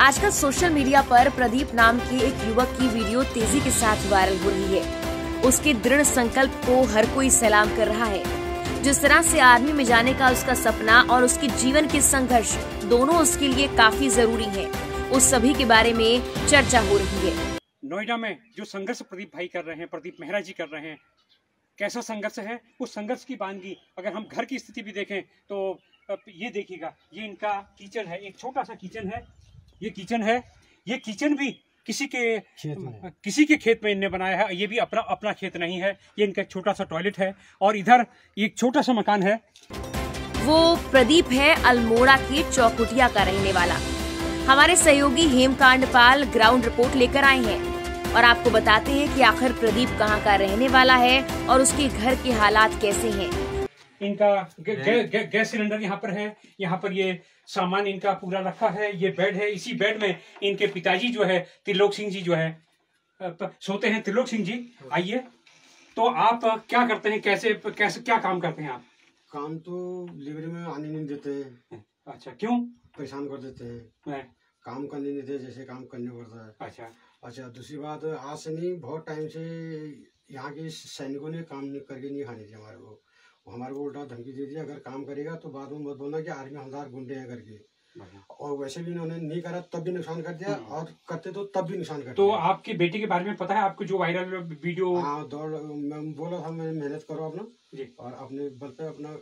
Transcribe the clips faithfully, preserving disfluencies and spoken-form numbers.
आजकल social media पर प्रदीप नाम के एक युवक की वीडियो तेजी के साथ वायरल हो रही है। उसके दृढ़ संकल्प को हर कोई सलाम कर रहा है। जिस तरह से आर्मी में जाने का उसका सपना और उसके जीवन के संघर्ष दोनों उसके लिए काफी जरूरी हैं, उस सभी के बारे में चर्चा हो रही है। नोएडा में जो संघर्ष प्रदीप भाई कर रहे हैं, प्रदीप मेहरा जी कर रहे हैं, कैसा संघर्ष है। उस संघर्ष की वानगी अगर हम घर की स्थिति भी देखें तो ये देखिएगा, ये इनका किचन है, एक छोटा सा किचन है। ये किचन है, ये किचन भी किसी के किसी के खेत में इनने बनाया है। ये भी अपना अपना खेत नहीं है। ये इनका छोटा सा टॉयलेट है और इधर एक छोटा सा मकान है। वो प्रदीप है अल्मोड़ा के चौकुटिया का रहने वाला। हमारे सहयोगी हेमकांड पाल ग्राउंड रिपोर्ट लेकर आए हैं और आपको बताते हैं कि आखिर प्रदीप कहां का रहने वाला है और उसके घर के हालात कैसे हैं। इनका गे, गे, गे, गैस सिलेंडर यहाँ पर है। यहाँ पर ये सामान इनका पूरा रखा है। ये बेड है। इसी बेड में इनके पिताजी जो है त्रिलोक सिंह जी जो है सोते हैं। त्रिलोक सिंह जी आइए। तो आप क्या करते हैं, कैसे कैसे क्या काम करते हैं आप? काम तो लिवरी में आने नहीं देते हैं। अच्छा, क्यों? परेशान कर देते हैं। काम करने नहीं देते, जैसे काम करने पड़ता है। अच्छा अच्छा दूसरी बात, आज से नहीं बहुत टाइम से यहाँ के सैनिकों ने काम नहीं करके नहीं खाने दिया हमारे को। हमारे को उल्टा धमकी दे दिया, अगर काम करेगा तो बाद में मत बोलना कि आर्मी हवलदार गुंडे हैं करके। और वैसे भी इन्होंने नहीं करा तब भी नुकसान कर दिया और करते तो तब भी नुकसान कर तो दिया। आपके बेटे के बारे में पता है आपको, जो वायरल वीडियो? हाँ, दौड़ मैं बोला था, मैंने मेहनत करो अपना जी और अपने बल पे अपना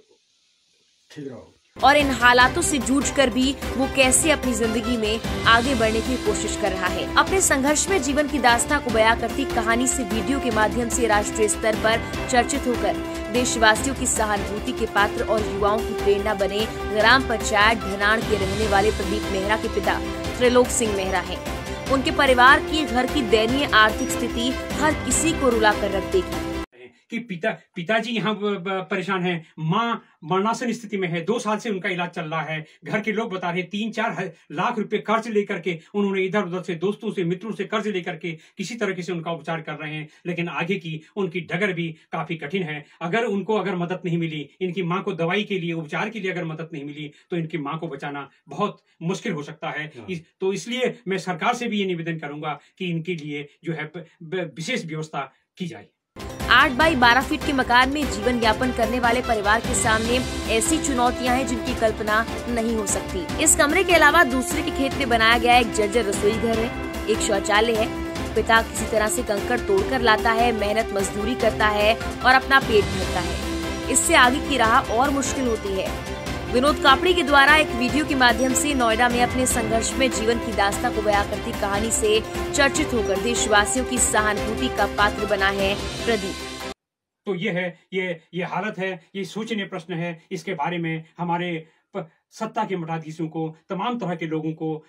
ठीक रहो। और इन हालातों से जूझकर भी वो कैसे अपनी जिंदगी में आगे बढ़ने की कोशिश कर रहा है। अपने संघर्ष में जीवन की दास्तां को बयां करती कहानी से वीडियो के माध्यम से राष्ट्रीय स्तर पर चर्चित होकर देशवासियों की सहानुभूति के पात्र और युवाओं की प्रेरणा बने ग्राम पंचायत ढनाण के रहने वाले प्रदीप मेहरा के पिता त्रिलोक सिंह मेहरा हैं। उनके परिवार की घर की दयनीय आर्थिक स्थिति हर किसी को रुला कर रख देगी कि पिता पिताजी यहाँ परेशान हैं, माँ मरणासन स्थिति में है, दो साल से उनका इलाज चल रहा है। घर के लोग बता रहे हैं तीन चार लाख रुपए कर्ज लेकर के उन्होंने इधर उधर से दोस्तों से मित्रों से कर्ज लेकर के किसी तरीके से उनका उपचार कर रहे हैं। लेकिन आगे की उनकी डगर भी काफी कठिन है। अगर उनको अगर मदद नहीं मिली, इनकी माँ को दवाई के लिए उपचार के लिए अगर मदद नहीं मिली तो इनकी माँ को बचाना बहुत मुश्किल हो सकता है। इस, तो इसलिए मैं सरकार से भी ये निवेदन करूंगा कि इनके लिए जो है विशेष व्यवस्था की जाए। आठ बाई बारह फीट के मकान में जीवन यापन करने वाले परिवार के सामने ऐसी चुनौतियां हैं जिनकी कल्पना नहीं हो सकती। इस कमरे के अलावा दूसरे के खेत में बनाया गया एक जर्जर रसोई घर है, एक शौचालय है। पिता किसी तरह से कंकड़ तोड़कर लाता है, मेहनत मजदूरी करता है और अपना पेट भरता है। इससे आगे की राह और मुश्किल होती है। विनोद कापड़ी के द्वारा एक वीडियो के माध्यम से नोएडा में अपने संघर्ष में जीवन की दास्तां को बयां करती कहानी से चर्चित होकर देशवासियों की सहानुभूति का पात्र बना है प्रदीप। तो ये है, ये ये हालत है, ये सोचनीय प्रश्न है। इसके बारे में हमारे सत्ता के मठाधीशों को, तमाम तरह के लोगों को,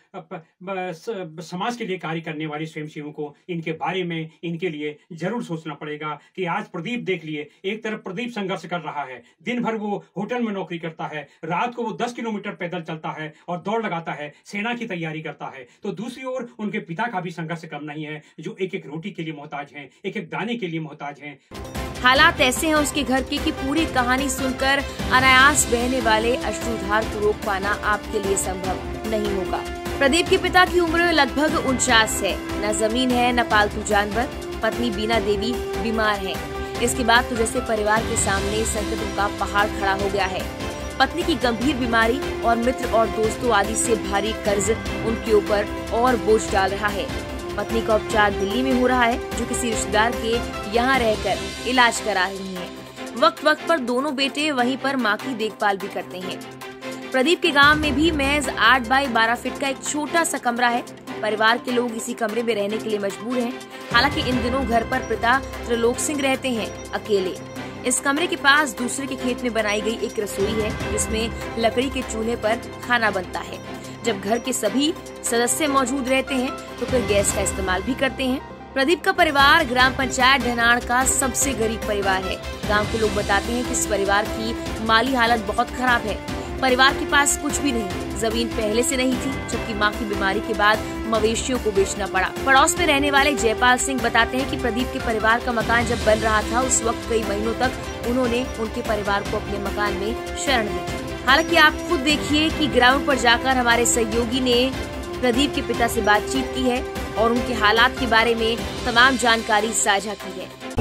समाज के लिए कार्य करने वाले स्वयंसेवकों को इनके बारे में, इनके लिए जरूर सोचना पड़ेगा कि आज प्रदीप देख लिए, एक तरफ प्रदीप संघर्ष कर रहा है, दिन भर वो होटल में नौकरी करता है, रात को वो दस किलोमीटर पैदल चलता है और दौड़ लगाता है, सेना की तैयारी करता है। तो दूसरी ओर उनके पिता का भी संघर्ष कम नहीं है, जो एक एक रोटी के लिए मोहताज हैं, एक एक दाने के लिए मोहताज हैं। हालात ऐसे हैं उसके घर की कि पूरी कहानी सुनकर अनायास बहने वाले अश्रुधार को रोक पाना आपके लिए संभव नहीं होगा। प्रदीप के पिता की उम्र लगभग उनचास है। न जमीन है, न पालतू जानवर। पत्नी बीना देवी बीमार है। इसके बाद तो जैसे परिवार के सामने संकटों का पहाड़ खड़ा हो गया है। पत्नी की गंभीर बीमारी और मित्र और दोस्तों आदि से भारी कर्ज उनके ऊपर और बोझ डाल रहा है। पत्नी का उपचार दिल्ली में हो रहा है, जो किसी रिश्तेदार के यहाँ रहकर इलाज करा रही हैं। वक्त वक्त पर दोनों बेटे वहीं पर माँ की देखभाल भी करते हैं। प्रदीप के गांव में भी महज आठ बाई बारह फीट का एक छोटा सा कमरा है। परिवार के लोग इसी कमरे में रहने के लिए मजबूर हैं। हालांकि इन दिनों घर पर पिता त्रिलोक सिंह रहते हैं अकेले। इस कमरे के पास दूसरे के खेत में बनाई गई एक रसोई है, जिसमें लकड़ी के चूल्हे पर खाना बनता है। जब घर के सभी सदस्य मौजूद रहते हैं तो फिर गैस का इस्तेमाल भी करते हैं। प्रदीप का परिवार ग्राम पंचायत ढनाण का सबसे गरीब परिवार है। गांव के लोग बताते हैं कि इस परिवार की माली हालत बहुत खराब है। परिवार के पास कुछ भी नहीं, जमीन पहले से नहीं थी, जबकि मां की बीमारी के बाद मवेशियों को बेचना पड़ा। पड़ोस में रहने वाले जयपाल सिंह बताते हैं कि प्रदीप के परिवार का मकान जब बन रहा था, उस वक्त कई महीनों तक उन्होंने उनके परिवार को अपने मकान में शरण दी। हालांकि आप खुद देखिए कि ग्राउंड पर जाकर हमारे सहयोगी ने प्रदीप के पिता से बातचीत की है और उनके हालात के बारे में तमाम जानकारी साझा की है।